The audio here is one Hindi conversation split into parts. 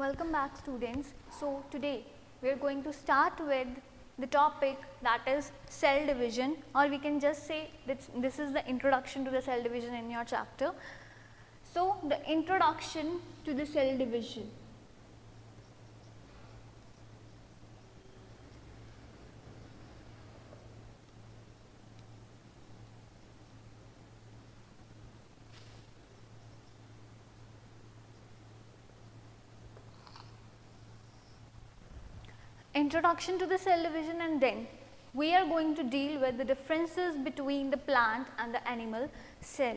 Welcome back, students. So today we are going to start with the topic that is cell division, or we can just say that this is the introduction to the cell division in your chapter. So the introduction to the cell division. Introduction to the cell division, and then we are going to deal with the differences between the plant and the animal cell.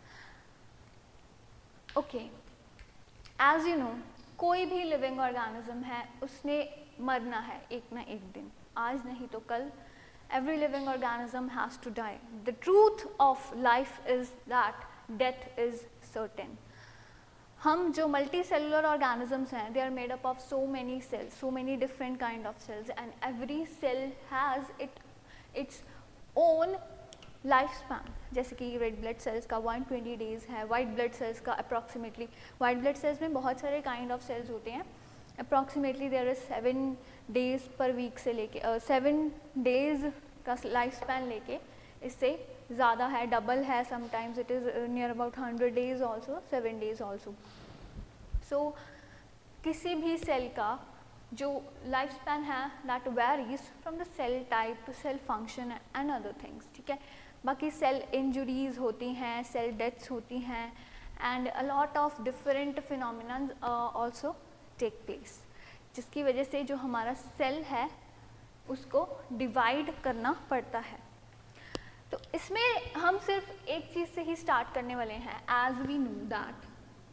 Okay, as you know, कोई भी living organism है उसने मरना है एक ना एक दिन, आज नहीं तो कल. Every living organism has to die. The truth of life is that death is certain. हम जो मल्टी सेलुलर ऑर्गेनिजम्स हैं, they are made up of so many cells, so many different kind of cells, and every cell has its own life span. जैसे कि रेड ब्लड सेल्स का 120 डेज़ है, वाइट ब्लड सेल्स का अप्रॉक्सीमेटली, वाइट ब्लड सेल्स में बहुत सारे काइंड ऑफ सेल्स होते हैं, अप्रॉक्सीमेटली देयर इज 7 डेज़ पर वीक से लेके 7 डेज़ का लाइफ स्पैन लेके इससे ज़्यादा है, डबल है, sometimes it is near about 100 days also, 7 days also. So किसी भी सेल का जो लाइफ स्पैन है that varies from the cell type to cell function and other things. ठीक है, बाकी सेल इंजुरीज होती हैं, सेल डेथ्स होती हैं, and a lot of different phenomena also take place, जिसकी वजह से जो हमारा सेल है उसको डिवाइड करना पड़ता है. तो इसमें हम सिर्फ एक चीज़ से ही स्टार्ट करने वाले हैं. As we know that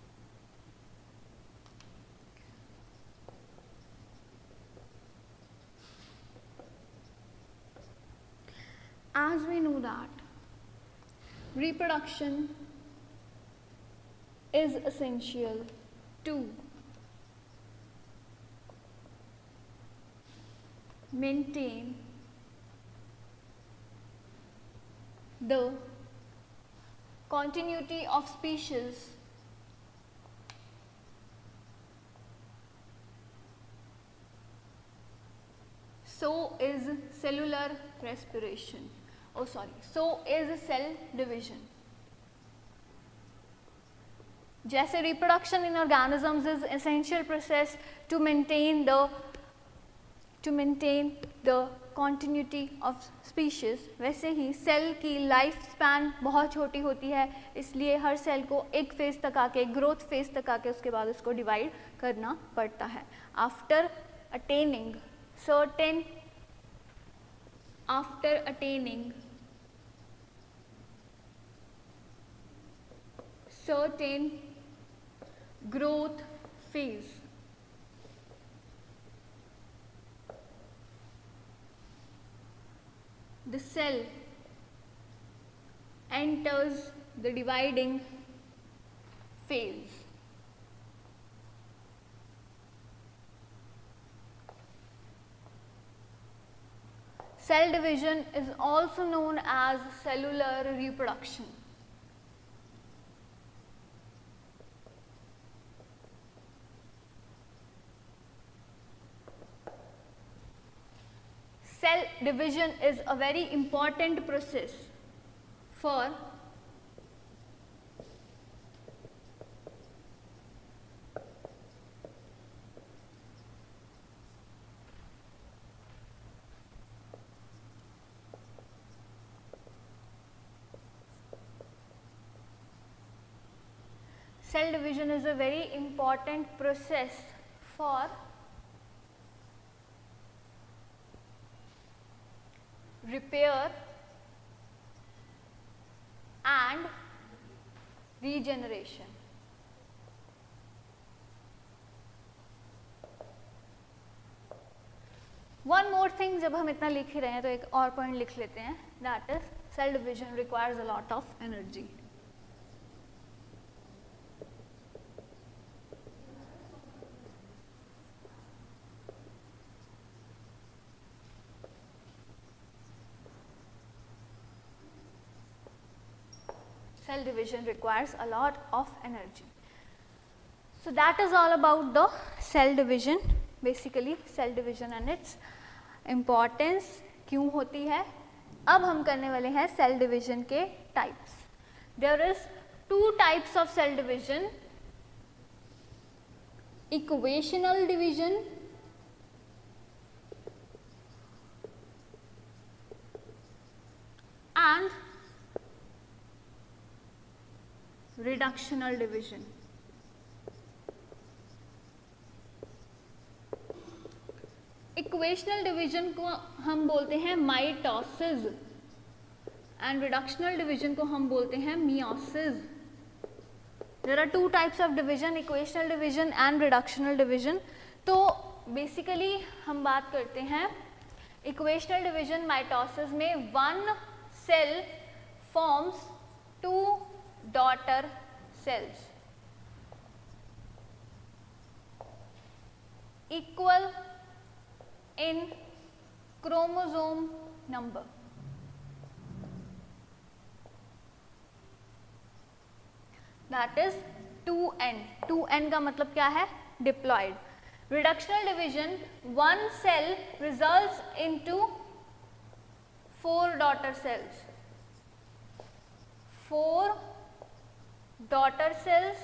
reproduction is essential to maintain the continuity of species so is cellular respiration. So is cell division. जैसे reproduction in organisms is essential process to maintain the continuity of species, वैसे ही सेल की लाइफ स्पैन बहुत छोटी होती है, इसलिए हर सेल को एक फेज तक आके, ग्रोथ फेज तक आके उसके बाद उसको डिवाइड करना पड़ता है. After attaining certain growth phase, the cell enters the dividing phase. Cell division is also known as cellular reproduction. Cell division is a very important process for repair and regeneration. One more thing, जब हम इतना लिख ही रहे हैं तो एक और पॉइंट लिख लेते हैं, that is cell division requires a lot of energy. Cell division requires a lot of energy. So that is all about the cell division, basically cell division and its importance क्यों होती है। अब हम करने वाले हैं सेल डिविजन के types. There is 2 types of cell division, equational division and reductional division. Equational division को हम बोलते हैं माइटोसिस एंड रिडक्शनल डिवीजन को हम बोलते हैं meiosis. There are 2 types of division, equational division and reductional division. तो बेसिकली हम बात करते हैं इक्वेशनल डिवीजन माइटोसिस में 1 cell forms 2 daughter cells equal in chromosome number. That is 2n. 2n का मतलब क्या है? Diploid. Reductional division, 1 cell results into 4 daughter cells. 4 daughter cells.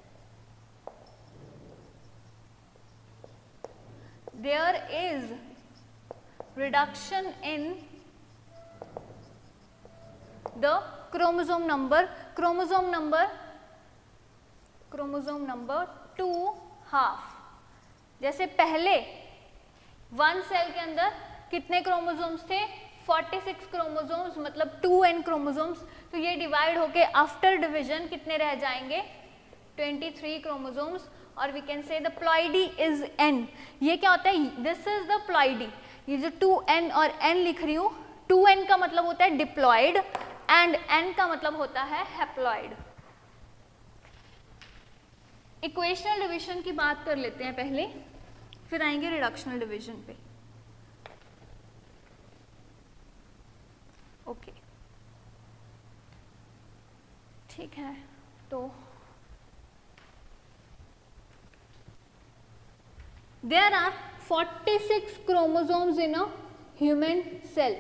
There is reduction in the chromosome number. Chromosome number 2½ जैसे पहले 1 सेल के अंदर कितने क्रोमोसोम्स थे? 46 क्रोमोसोम्स, मतलब 2n क्रोमोसोम्स। तो ये डिवाइड होके आफ्टर डिवीजन कितने रह जाएंगे? 23 क्रोमोसोम्स। और we can say the ploidy is n। ये क्या होता है? This is the ploidy. ये जो 2n और n लिख रही हूँ, 2n का मतलब होता है डिप्लॉइड एंड n का मतलब होता है हैप्लॉइड। इक्वेशनल डिवीजन की बात कर लेते हैं पहले, फिर आएंगे रिडक्शनल डिवीजन पे। ओके, ठीक है। तो there are 46 chromosomes in a human cell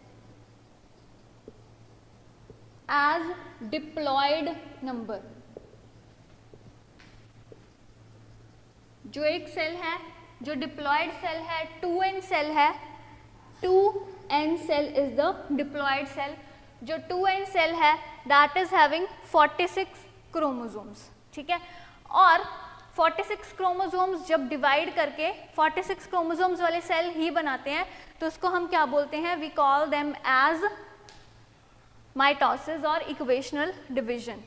as diploid number. जो एक सेल है, जो डिप्लॉयड सेल है, 2n सेल है, 2n cell is the diploid cell. जो 2n सेल है दैट इज हैविंग 46 क्रोमोसोम्स, ठीक है। और 46 क्रोमोसोम्स जब डिवाइड करके 46 क्रोमोसोम्स वाले सेल ही बनाते हैं, तो उसको हम क्या बोलते हैं? We call them as mitosis और इक्वेशनल डिवीजन।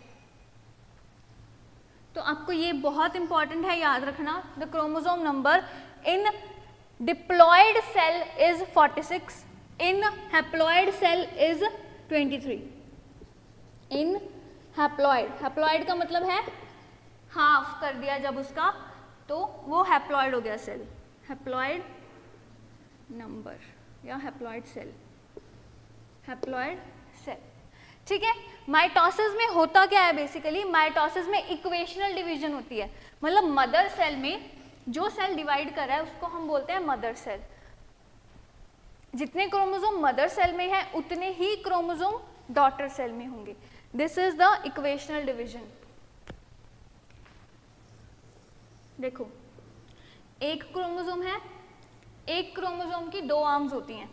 तो आपको ये बहुत इंपॉर्टेंट है याद रखना, the chromosome number in diploid cell is 46, in haploid cell is 23। In haploid, haploid का मतलब है हाफ कर दिया जब उसका, तो वो हैप्लॉयड हो गया सेल, हैप्लॉयड नंबर या हैप्लॉयड सेल, हैप्लॉयड सेल, ठीक है। माइटोसिस में होता क्या है? बेसिकली माइटोसिस में इक्वेशनल डिवीजन होती है, मतलब मदर सेल में जो सेल डिवाइड कर रहा है उसको हम बोलते हैं मदर सेल। जितने क्रोमोसोम मदर सेल में है उतने ही क्रोमोसोम डॉटर सेल में होंगे। This is the equational division. देखो, एक क्रोमोसोम है, एक क्रोमोसोम की 2 आर्म्स होती हैं।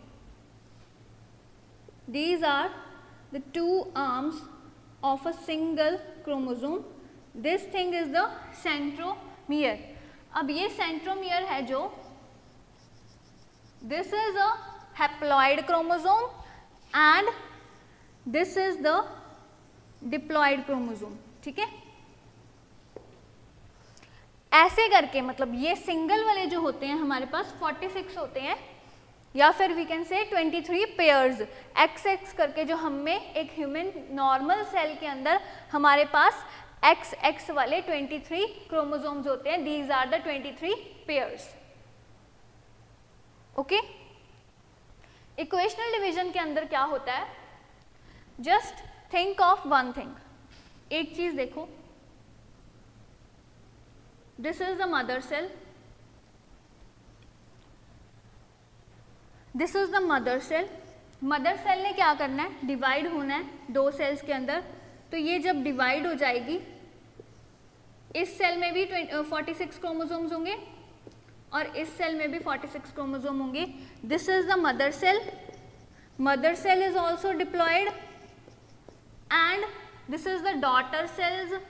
These are the 2 arms of a single chromosome. This thing is the centromere. अब ये सेंट्रोमियर है जो, this is a haploid chromosome and this is the diploid chromosome, ठीक है। ऐसे करके मतलब ये सिंगल वाले जो होते हैं हमारे पास 46 होते हैं, या फिर वी कैन से 23 पेयर्स, XX करके जो हमें एक ह्यूमन नॉर्मल सेल के अंदर हमारे पास XX वाले 23 क्रोमोसोम्स होते हैं। These are the 23 pairs. Okay, equational division के अंदर क्या होता है? Just think of one thing, एक चीज देखो, this is the mother cell, this is the mother cell. Mother cell ने क्या करना है, डिवाइड होना है 2 सेल्स के अंदर। तो ये जब डिवाइड हो जाएगी, इस सेल में भी 46 क्रोमोसोम्स होंगे और इस सेल में भी 46 क्रोमोसोम होंगे। This is the mother cell. Mother cell is also diploid and this is the daughter cells.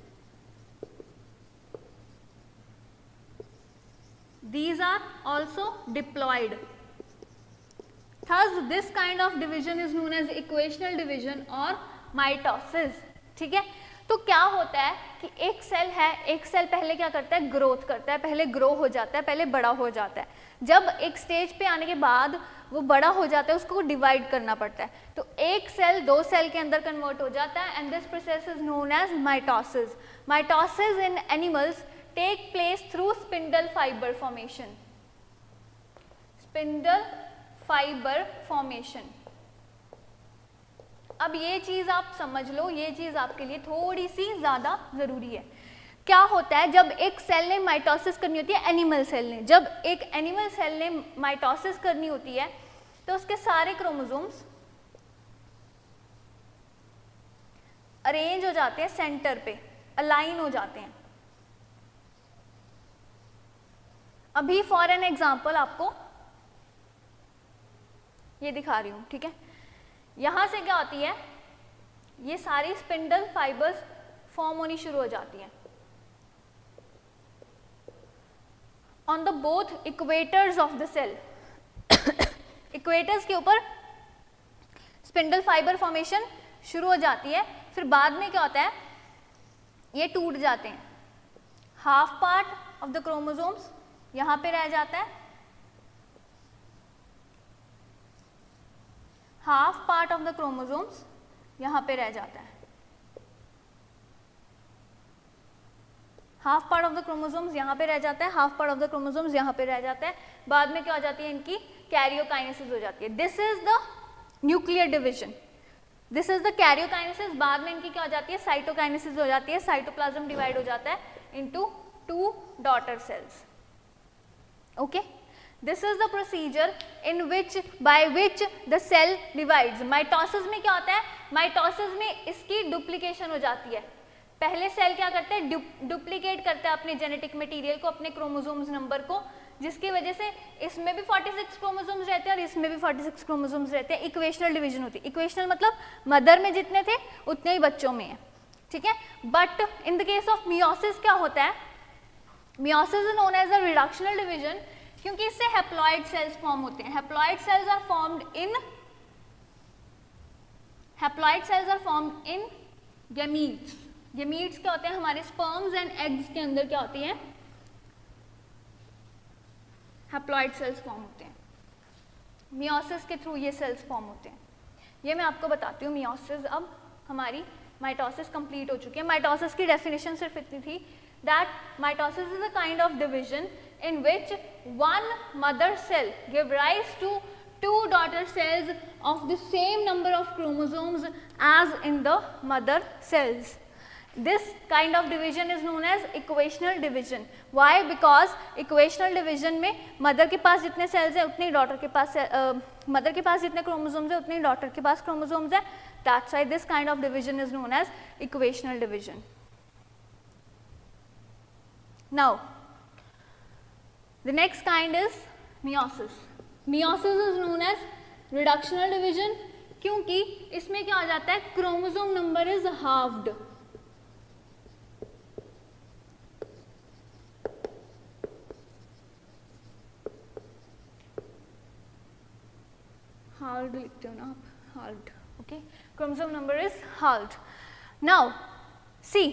These are also diploid. Thus, this kind of division is known as equational division or mitosis. ठीक है, तो क्या होता है कि एक सेल है, एक सेल पहले क्या करता है, ग्रोथ करता है, पहले ग्रो हो जाता है, पहले बड़ा हो जाता है। जब एक स्टेज पे आने के बाद वो बड़ा हो जाता है, उसको डिवाइड करना पड़ता है। तो एक सेल 2 सेल के अंदर कन्वर्ट हो जाता है and this process is known as mitosis. Mitosis in animals take place through spindle fiber formation. Spindle fiber formation. अब ये चीज आप समझ लो, ये चीज आपके लिए थोड़ी सी ज्यादा जरूरी है। क्या होता है जब एक सेल ने माइटोसिस करनी होती है, एनिमल सेल ने, जब एक एनिमल सेल ने माइटोसिस करनी होती है तो उसके सारे क्रोमोसोम्स अरेंज हो जाते हैं सेंटर पे, अलाइन हो जाते हैं। अभी फॉर एन एग्जाम्पल आपको ये दिखा रही हूं, ठीक है। यहां से क्या होती है, ये सारी स्पिंडल फाइबर्स फॉर्म होनी शुरू हो जाती हैं on the both equators of the cell. Equators के ऊपर स्पिंडल फाइबर फॉर्मेशन शुरू हो जाती है। फिर बाद में क्या होता है, ये टूट जाते हैं। Half part of the chromosomes यहां पे रह जाता है, half part of the chromosomes यहां पे रह जाता है, half part of the chromosomes यहां पे रह जाता है, half part of the chromosomes यहां पे रह जाता है। बाद में क्या हो जाती है, इनकी कैरियोकाइनेसिस हो जाती है। This is the nuclear division, this is the karyokinesis. बाद में इनकी क्या हो जाती है, साइटोकाइनेसिस हो जाती है। साइटोप्लाज्म डिवाइड हो जाता है into 2 daughter cells. Okay, this is the procedure in which by which the cell divides. Mitosis में क्या होता है, माइटोसिस में इसकी डुप्लीकेशन हो जाती है। पहले सेल क्या करते हैं, डुप्लीकेट करते हैं अपने जेनेटिक मटेरियल को, अपने क्रोमोसोम्स नंबर को, जिसकी वजह से इसमें भी 46 क्रोमोसोम्स रहते हैं और इसमें भी 46 क्रोमोसोम्स रहते हैं। इक्वेशनल डिवीजन होती है। इक्वेशनल मतलब मदर में जितने थे उतने ही बच्चों में है, ठीक है। But in the case of meiosis क्या होता है, meiosis is known as a reductional division, क्योंकि इससे हैप्लॉइड सेल्स फॉर्म होते हैं। Haploid cells are formed in gametes. Gametes क्या होते हैं, हमारे स्पर्म्स एंड एग्स के अंदर क्या होती हैं, हैप्लॉइड सेल्स फॉर्म होते हैं। मियोसिस के थ्रू ये सेल्स फॉर्म होते हैं। ये मैं आपको बताती हूँ मियोसिस। अब हमारी माइटोसिस कंप्लीट हो चुकी है। माइटोसिस की डेफिनेशन सिर्फ इतनी थी, that mitosis is a kind of division in which one mother cell give rise to 2 daughter cells of the same number of chromosomes as in the mother cells. This kind of division is known as equational division. Why? Because equational division में mother के पास जितने cells हैं उतने ही daughter के पास mother के पास जितने chromosomes हैं उतने ही daughter के पास chromosomes हैं. That's why this kind of division is known as equational division. Now, the next kind is meiosis. Meiosis is known as reductional division क्योंकि इसमें क्या हो जाता है, chromosome number is halved. Halved लिखते हो ना आप, halved. Okay, chromosome number is halved. Now see,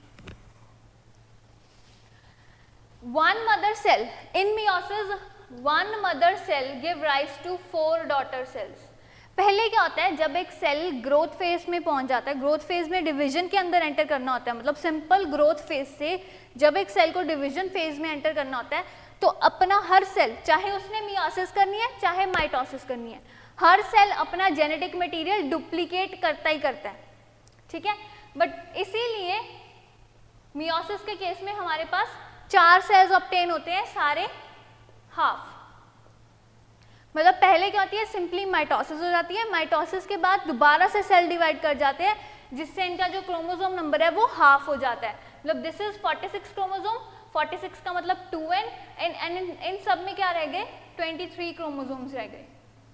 one mother cell in meiosis, one mother cell give rise to 4 daughter cells. पहले क्या होता है, जब एक सेल ग्रोथ फेज में पहुंच जाता है, ग्रोथ फेज में डिवीजन के अंदर एंटर करना होता है, मतलब सिंपल ग्रोथ फेज से जब एक सेल को डिवीजन फेज में एंटर करना होता है, तो अपना हर सेल, चाहे उसने मियोसिस करनी है चाहे माइटोसिस करनी है, हर सेल अपना जेनेटिक मटेरियल डुप्लीकेट करता ही करता है. ठीक है, बट इसीलिए मियोसिस के केस में हमारे पास 4 सेल्स ऑब्टेन होते हैं, सारे हाफ. मतलब पहले क्या होती है, सिंपली माइटोसिस हो जाती है, माइटोसिस के बाद दोबारा से सेल डिवाइड कर जाते हैं जिससे इनका जो क्रोमोसोम नंबर है वो हाफ हो जाता है. मतलब दिस इज 46 क्रोमोसोम, 46 का मतलब 2n, एंड इन सब में क्या रह गए, 23 क्रोमोसोम्स रह गए.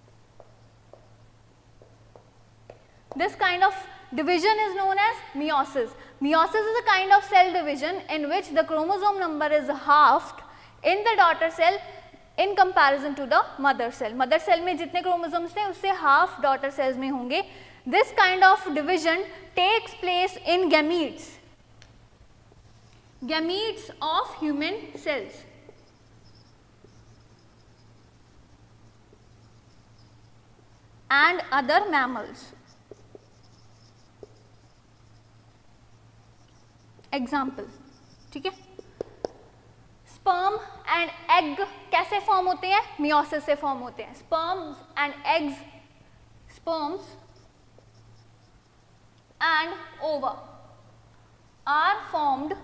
This kind of division is known as meiosis. Meiosis is a kind of cell division in which the chromosome number is halved in the daughter cell in comparison to the mother cell. Mother cell में जितने chromosomes थे उससे half daughter cells में होंगे. This kind of division takes place in gametes. Gametes of human cells. And other mammals. Example, ठीक है. स्पर्म एंड एग कैसे फॉर्म होते हैं, मियोसिस से फॉर्म होते हैं. Sperms and eggs, sperms and ova are formed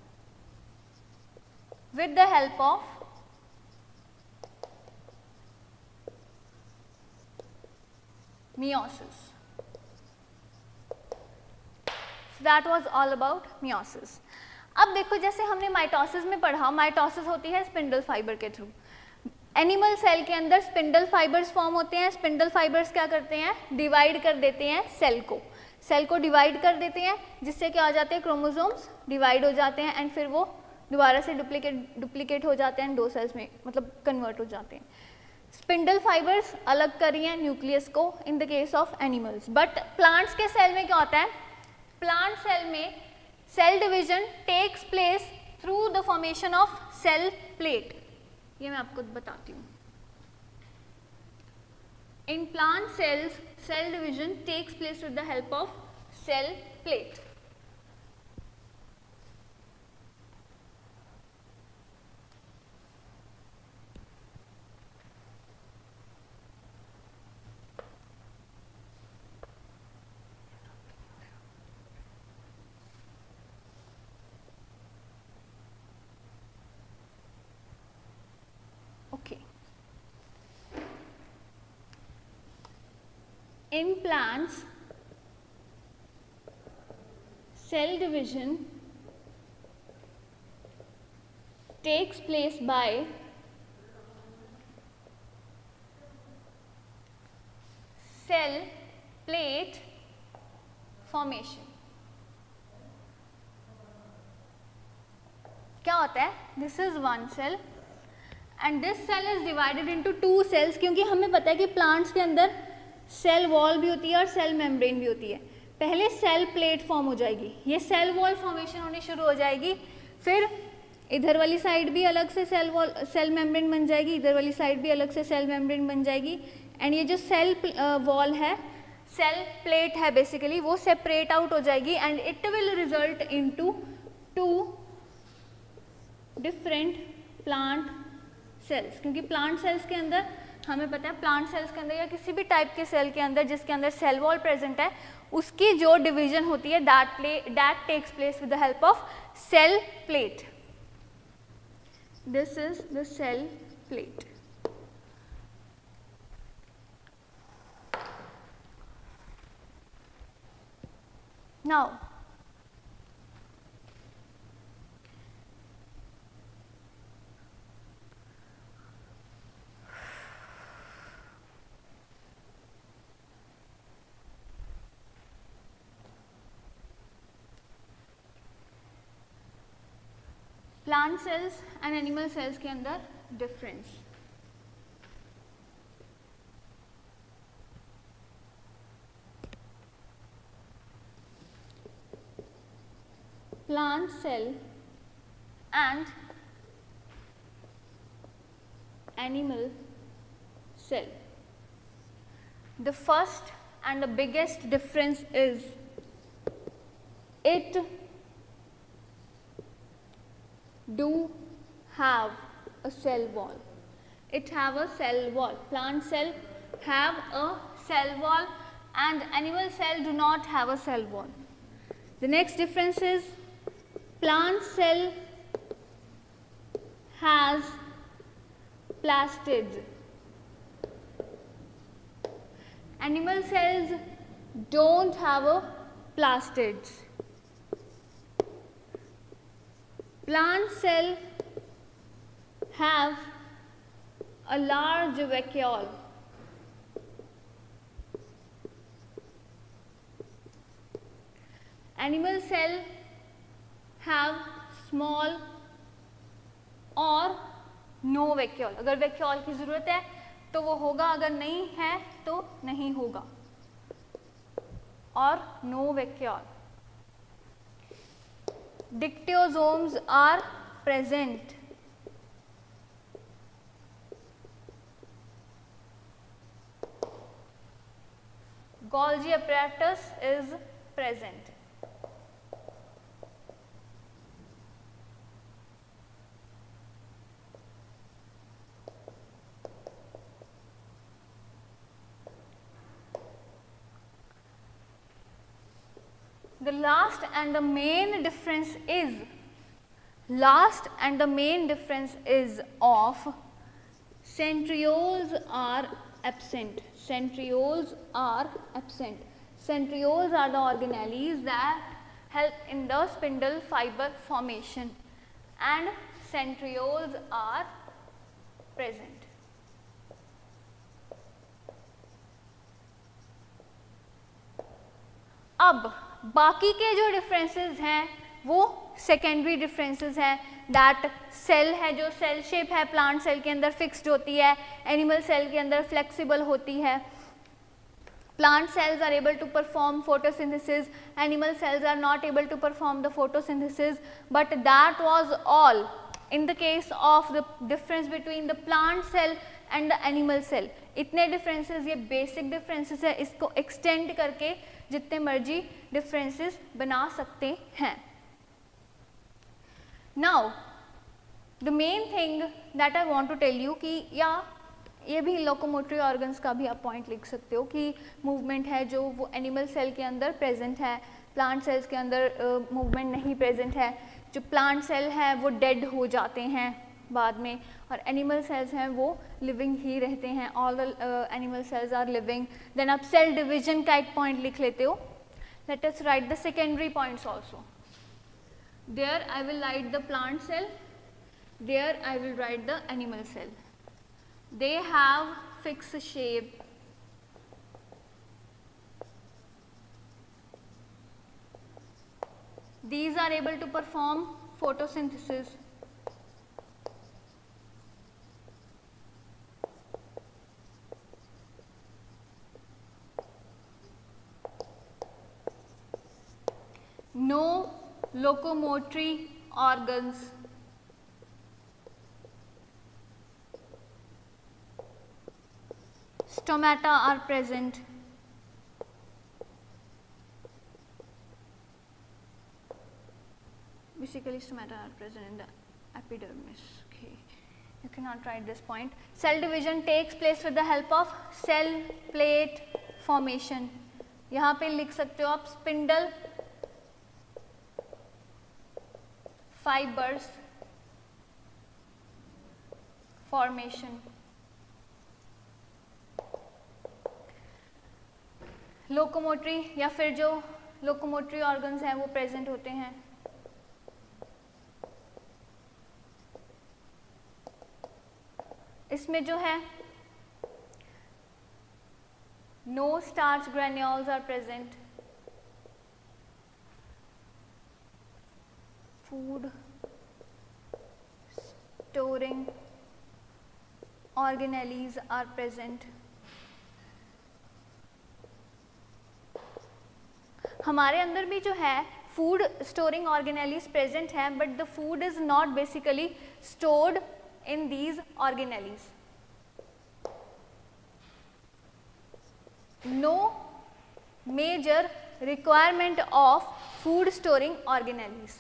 with the help of meiosis. So that was all about meiosis. अब देखो जैसे हमने माइटोसिस में पढ़ा, माइटोसिस होती है स्पिंडल फाइबर के थ्रू. एनिमल सेल के अंदर स्पिंडल फाइबर्स फॉर्म होते हैं. स्पिंडल फाइबर्स क्या करते हैं, डिवाइड कर देते हैं सेल को डिवाइड कर देते हैं जिससे क्या हो जाते हैं, क्रोमोसोम्स डिवाइड हो जाते हैं एंड फिर वो दोबारा से डुप्लीकेट हो जाते हैं, 2 सेल्स में मतलब कन्वर्ट हो जाते हैं. स्पिंडल फाइबर्स अलग कर रही हैं न्यूक्लियस को in the case of animals. But plants के सेल में क्या होता है, प्लांट सेल में cell division takes place through the formation of cell plate. ये मैं आपको बताती हूँ. In plant cells cell division takes place with the help of cell plate. In plants, cell division takes place by cell plate formation. क्या होता है, this is one cell and this cell is divided into 2 cells. क्योंकि हमें पता है कि प्लांट्स के अंदर सेल वॉल भी होती है और सेल मेम्ब्रेन भी होती है. पहले सेल प्लेट फॉर्म हो जाएगी, ये सेल वॉल फॉर्मेशन होनी शुरू हो जाएगी, फिर इधर वाली साइड भी अलग से सेल मेम्ब्रेन बन जाएगी, इधर वाली साइड भी अलग से सेल मेम्ब्रेन बन जाएगी एंड ये जो सेल वॉल है, सेल प्लेट है बेसिकली, वो सेपरेट आउट हो जाएगी and it will result into 2 different plant cells. क्योंकि प्लांट सेल्स के अंदर हमें पता है, प्लांट सेल्स के अंदर या किसी भी टाइप के सेल के अंदर जिसके अंदर सेल वॉल प्रेजेंट है, उसकी जो डिवीजन होती है that takes place with the help of cell plate. This is the cell plate. Now plant cells and animal cells के अंदर difference. Plant cell and animal cell. The first and the biggest difference is it do have a cell wall. It have a cell wall. Plant cell have a cell wall and animal cell do not have a cell wall. The next difference is plant cell has plastids Animal cells don't have a plastids. Plant cell have a large vacuole. Animal cell have small और no vacuole. अगर vacuole की ज़रूरत है तो वो होगा, अगर नहीं है तो नहीं होगा. और no vacuole. Dictyosomes are present. Golgi apparatus is present. The last and the main difference of centrioles are absent. Centrioles are absent. Centrioles are the organelles that help in the spindle fiber formation, and centrioles are present. अब बाकी के जो डिफरेंसेस हैं वो सेकेंडरी डिफरेंसेस हैं. दैट सेल है, जो सेल शेप है प्लांट सेल के अंदर फिक्स्ड होती है, एनिमल सेल के अंदर फ्लेक्सिबल होती है. Plant cells are able to perform photosynthesis, animal cells are not able to perform the photosynthesis, but that was all in the case of the difference between the plant cell and the animal cell. इतने differences, ये basic differences है, इसको extend करके जितने मर्जी differences बना सकते हैं. Now the main thing that I want to tell you कि या ये भी लोकोमोटरी ऑर्गन्स का भी आप पॉइंट लिख सकते हो कि मूवमेंट है जो वो एनिमल सेल के अंदर प्रेजेंट है, प्लांट सेल्स के अंदर मूवमेंट नहीं प्रेजेंट है. जो प्लांट सेल है वो डेड हो जाते हैं बाद में, और एनिमल सेल्स हैं वो लिविंग ही रहते हैं. All the animal cells are living. Then आप सेल डिवीजन का एक पॉइंट लिख लेते हो. Let us write the secondary points also. There I will write the plant cell, there I will write the animal cell. They have fixed shape. These are able to perform photosynthesis. No locomotory organs. Stomata are present. Basically, stomata are present in the epidermis. Okay, you cannot write this point. Cell division takes place with the help of cell plate formation. यहाँ पे लिख सकते हो आप spindle fibers formation. लोकोमोटरी या फिर जो लोकोमोटरी ऑर्गन्स हैं वो प्रेजेंट होते हैं. इसमें जो है no starch granules are present. Food storing organelles are present. हमारे अंदर भी जो है फूड स्टोरिंग ऑर्गेनेलीज प्रेजेंट है, but the food is not basically stored in these organelles. No major requirement of food storing organelles.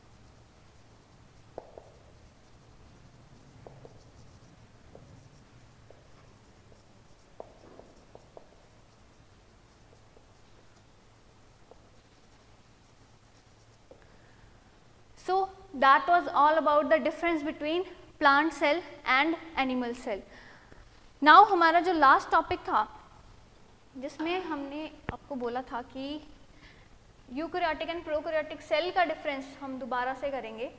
So that was all about the difference between plant cell and animal cell. Now हमारा जो last topic था जिसमें हमने आपको बोला था कि यूकैरियोटिक एंड प्रोकैरियोटिक सेल का डिफरेंस हम दोबारा से करेंगे।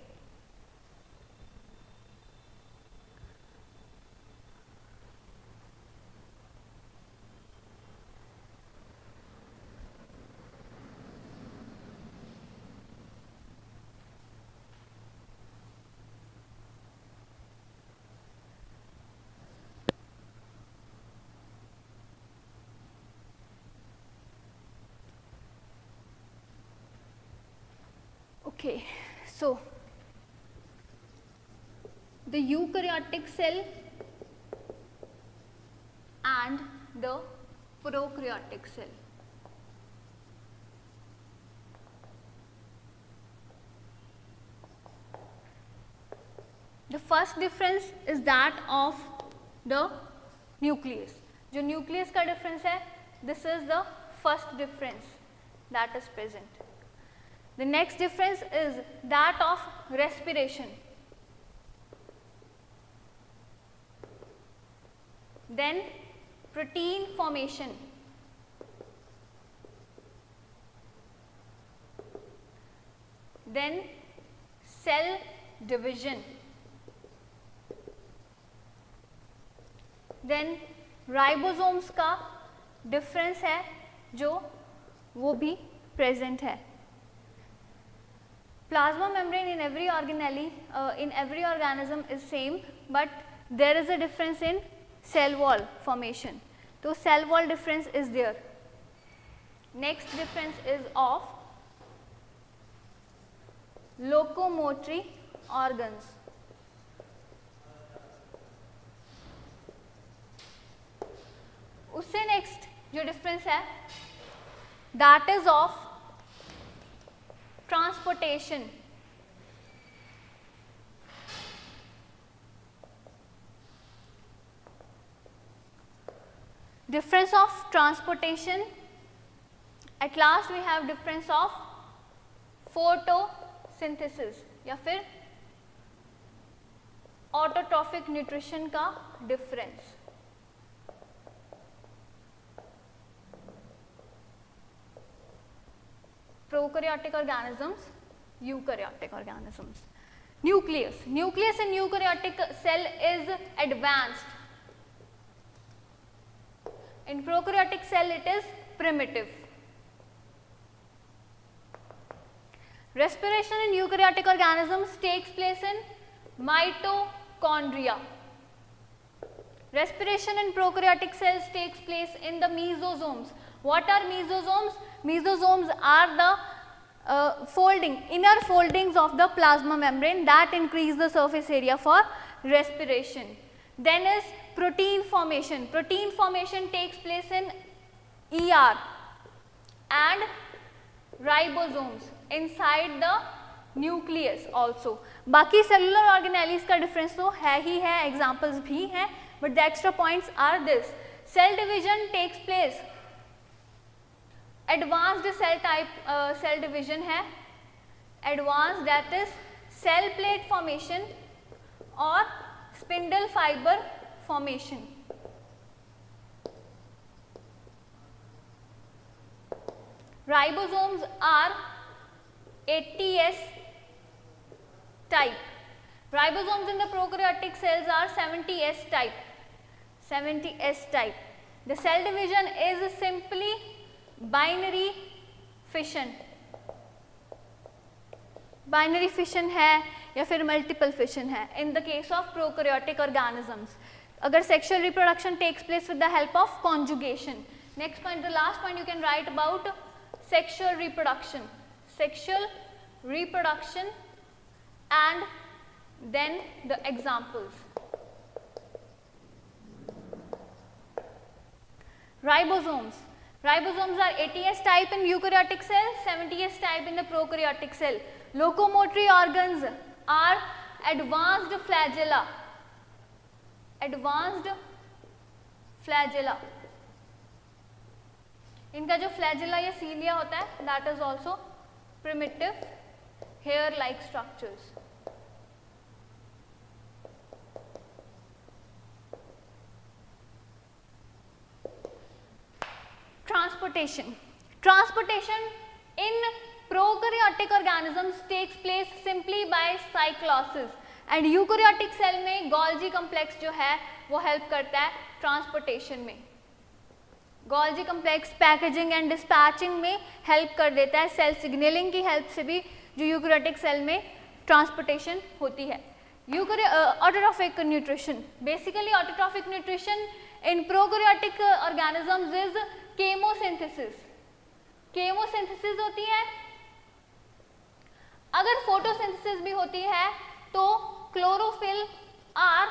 Okay, so the eukaryotic cell and the prokaryotic cell. The first difference is that of the nucleus. जो nucleus का difference है, this is the first difference that is present. The next difference is that of respiration. Then protein formation. Then cell division. Then ribosomes का difference है जो वो भी present है. Plasma membrane in every organelle, in every organism is same, but there is a difference in cell wall formation. So cell wall difference is there. Next difference is of locomotory organs. उससे next जो difference है, that is of transportation. Difference of transportation. At last we have difference of photosynthesis या फिर autotrophic nutrition का difference. Prokaryotic organisms, eukaryotic organisms. Nucleus. Nucleus in eukaryotic cell is advanced. In prokaryotic cell it is primitive. Respiration in eukaryotic organisms takes place in mitochondria. Respiration in prokaryotic cells takes place in the mesosomes. What are mesosomes? Mesosomes are the inner foldings of the plasma membrane that increase the surface area for respiration. Then is protein formation. Protein formation takes place in ER and ribosomes inside the nucleus also. बाकी cellular organelles का difference तो है ही है, examples भी हैं, but the extra points are this. Cell division takes place. Advanced cell type cell division है, advanced, that is cell plate formation or spindle fiber formation. Ribosomes are 80S type. Ribosomes in the prokaryotic cells are 70S type. 70S type. The cell division is simply binary fission. Binary fission है या फिर multiple fission है in the case of prokaryotic organisms. अगर sexual reproduction takes place with the help of conjugation. Next point, the last point you can write about sexual reproduction. Sexual reproduction and then the examples. Ribosomes. Ribosomes are 80S type in eukaryotic cell, 70S type in the prokaryotic cell. Locomotory organs are advanced flagella. Advanced flagella. इनका जो flagella या cilia होता है, that is also primitive hair-like structures. Transportation. Transportation in prokaryotic organisms takes place simply by cyclosis and eukaryotic cell में Golgi complex जो है वो help करता है transportation में. Golgi complex packaging and dispatching में हेल्प कर देता है. सेल सिग्नलिंग की हेल्प से भी जो यूकैरियोटिक सेल में ट्रांसपोर्टेशन होती है. Autotrophic nutrition. Basically autotrophic nutrition in prokaryotic organisms is chemosynthesis. Chemosynthesis होती है. अगर फोटोसिंथेसिस भी होती है तो chlorophyll are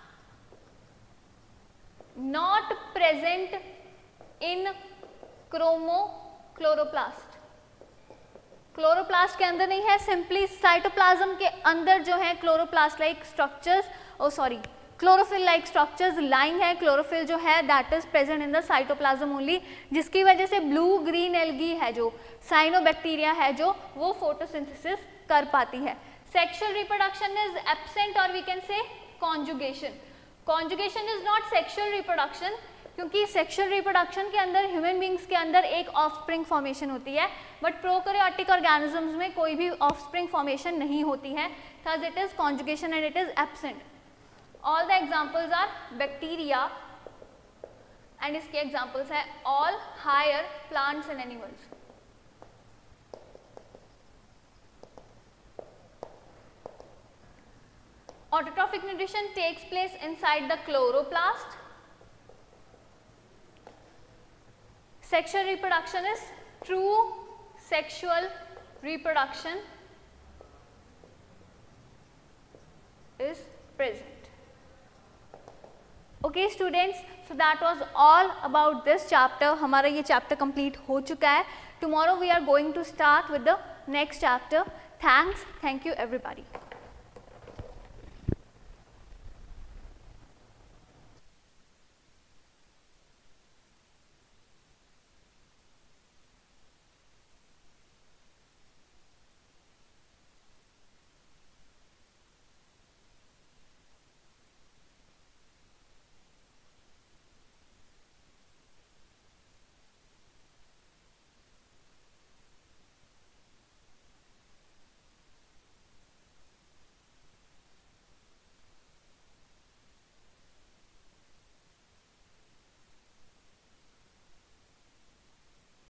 not present in chloroplast. Chloroplast के अंदर नहीं है, सिंपली साइटोप्लाज्म के अंदर जो है chloroplast like structures chlorophyll like structures lying है. क्लोरोफिल जो है that is present in the cytoplasm only, जिसकी वजह से ब्लू ग्रीन एल्गी है जो साइनोबैक्टीरिया है जो वो फोटोसिंथेसिस कर पाती है. सेक्सुअल रिप्रोडक्शन इज एब्सेंट और we can say conjugation. Conjugation is not sexual reproduction, क्योंकि सेक्सुअल रिप्रोडक्शन के अंदर ह्यूमन बींग्स के अंदर एक ऑफस्प्रिंग फॉर्मेशन होती है, बट प्रोकैरियोटिक ऑर्गेनिजम्स में कोई भी ऑफस्प्रिंग फॉर्मेशन नहीं होती है. Thus it is conjugation and it is absent. All the examples are bacteria and इसके एग्जांपल्स है all higher plants and animals. Autotrophic nutrition takes place inside the chloroplast. Sexual reproduction is true sexual reproduction is present. Okay students, so that was all about this chapter. हमारा ये chapter complete हो चुका है. Tomorrow we are going to start with the next chapter. Thank you everybody.